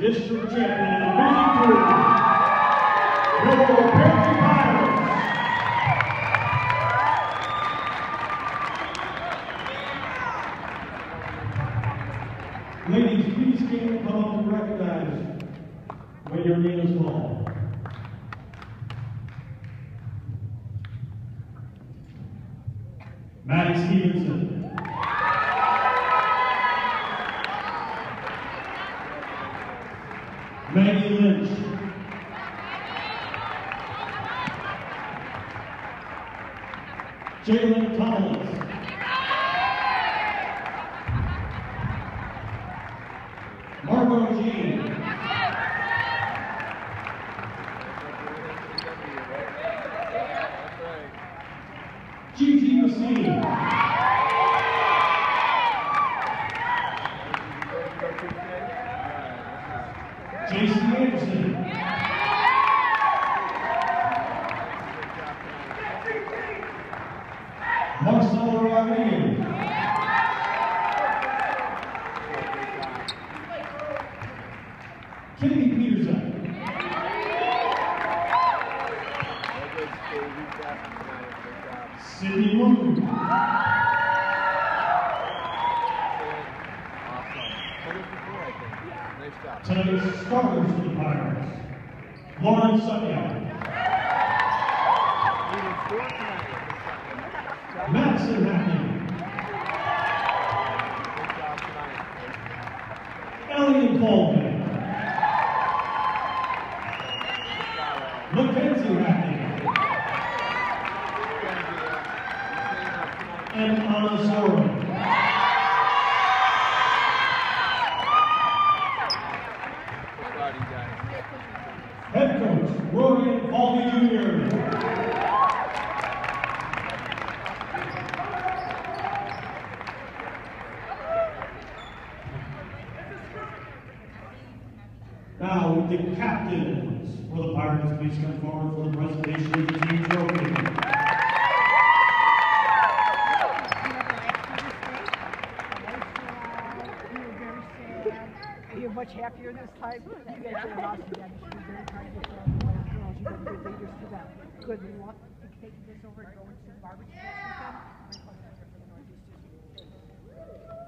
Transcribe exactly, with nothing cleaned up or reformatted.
district champion in Division Two, Gilmour Pirates. Ladies, please stand and come up to recognize when your name is called. Maddie Stevenson. Maggie Lynch. Jalen Collins. Margot Jean. Gigi Messine. J C Anderson. Marcelo Rodriguez. Kennedy Peterson. Sydney Moon. Tonight's starters for the Pirates. Lauren Sunya. Madison Hackney. Elliot Colvin. Mackenzie Hackney. And Anna Soren. Head coach, Rory Baldy Junior Now, with the captains for the Pirates, please come forward for the presentation of the team trophy. You're much happier this time. You guys did an awesome job. You should be very proud of yourself and those girls. You've been good leaders to them. Good luck taking this over and going to Barber's next weekend.